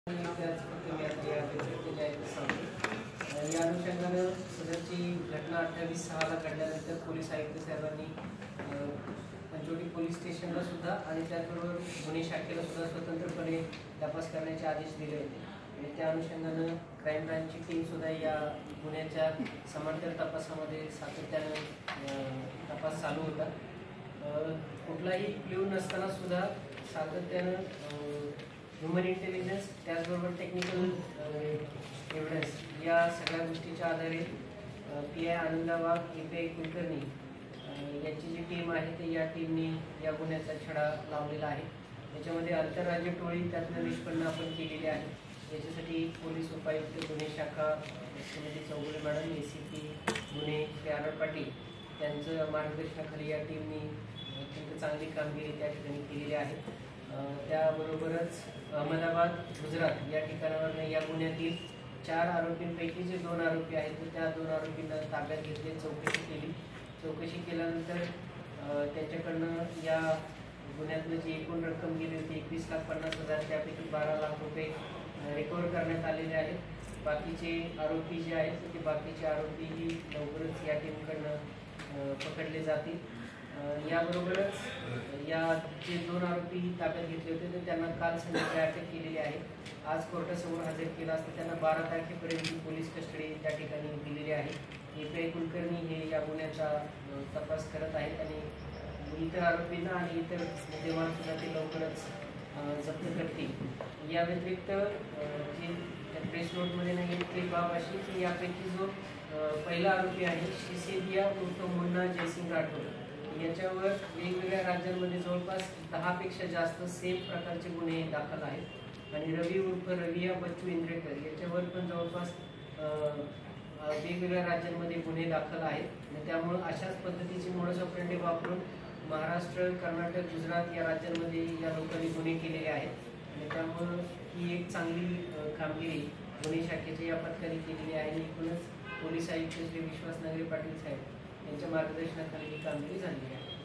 या अनुषंगाने सदरची घटना 28/6 घडल्यानंतर पोलीस आयुक्त साहेबांनी पंचवटी पोलीस स्टेशनला सुद्धा आणि त्याचबरोबर गुन्हे शाखेला सुद्धा स्वतंत्रपणे तपास करण्याचे आदेश दिले होते आणि त्या अनुषंगाने क्राईम ब्रांचची टीम सुद्धा या गुन्ह्याच्या समांतर तपासामध्ये सातत्याने तपास चालू होता। कुठलाही क्ल्यू नसताना सुद्धा सातत्याने ह्युमन इंटेलिजन्स त्याचबरोबर टेक्निकल एव्हिडन्स या सगळ्या गोष्टीच्या आधारे PI आनंदा वाघ API कुलकर्णी यांची जी टीम आहे ते या टीमनी या गुन्ह्याचा छडा लावलेला आहे। याच्यामध्ये आंतरराज्य टोळी त्यातनं निष्पन्न आपण केलेली आहे। याच्यासाठी पोलीस उपायुक्त गुन्हे शाखा श्रीमती चौगुले मॅडम ACP गुन्हे AR पाटील त्यांचं मार्गदर्शनाखाली या टीमनी अत्यंत चांगली कामगिरी त्या ठिकाणी केलेली आहे। त्याबरोबरच अहमदाबाद गुजरात या ठिकाणावर या गुन्ह्यातील 4 आरोपींपैकी जे 2 आरोपी आहेत त्या 2 आरोपींना ताब्यात घेतले, चौकशी केली। चौकशी केल्यानंतर त्यांच्याकडनं या गुन्ह्यातलं जी एकूण रक्कम गेली होती 21,50,000 त्यापैकी 12 लाख रुपये रिकव्हर करण्यात आलेले आहेत। बाकीचे आरोपी जे आहेत ते बाकीचे आरोपीही लवकरच या टीमकडनं पकडले जातील। याबरोबरच या जे 2 आरोपी ताब्यात घेतले होते तर त्यांना काल संध्याकाळी अटक केलेली आहे। आज कोर्टासमोर हजर केला असता त्यांना 12 तारखेपर्यंत पोलीस कस्टडी त्या ठिकाणी दिलेली आहे। API कुलकर्णी हे या गुन्ह्याचा तपास करत आहेत आणि इतर आरोपींना आणि इतर मुद्देमाल सुद्धा ते लवकरच जप्त करतील। या व्यतिरिक्त जी प्रेस नोटमध्ये नाही एक बाब अशी की यापैकी जो पहिला आरोपी आहे शिसेदिया उर्फ मुन्ना जयसिंग राठोड याच्यावर वेगवेगळ्या राज्यांमध्ये जवळपास 10 पेक्षा जास्त सेम प्रकारचे गुन्हे दाखल आहेत आणि रवी उर्फ रविया बच्चू इंद्रेकर याच्यावर पण जवळपास वेगवेगळ्या राज्यांमध्ये गुन्हे दाखल आहेत आणि त्यामुळे अशाच पद्धतीची मोडस ऑपरेंडी वापरून महाराष्ट्र, कर्नाटक, गुजरात या राज्यांमध्ये या लोकांनी गुन्हे केलेले आहेत आणि त्यामुळे ही एक चांगली कामगिरी गुन्हे शाखेच्या या पथकाने केलेली आहे आणि एकूणच पोलीस आयुक्त श्री विश्वास नांगरे पाटील साहेब यांच्या मार्गदर्शनाखाली ही कामगिरी झाली आहे।